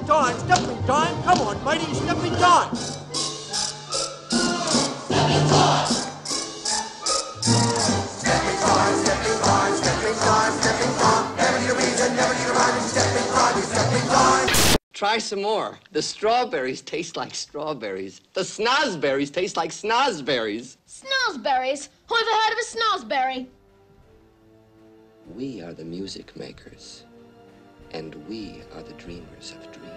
stepping time, stepping time. Come on, mighty, stepping time. Stepping time. Stepping time, stepping time, stepping time, stepping time. Never need a reason, never need a rhyme. Stepping time, stepping time. Try some more. The strawberries taste like strawberries. The snozberries taste like snozberries. Snozberries? Who ever heard of a snozberry? We are the music makers, and we are the dreamers of dreams.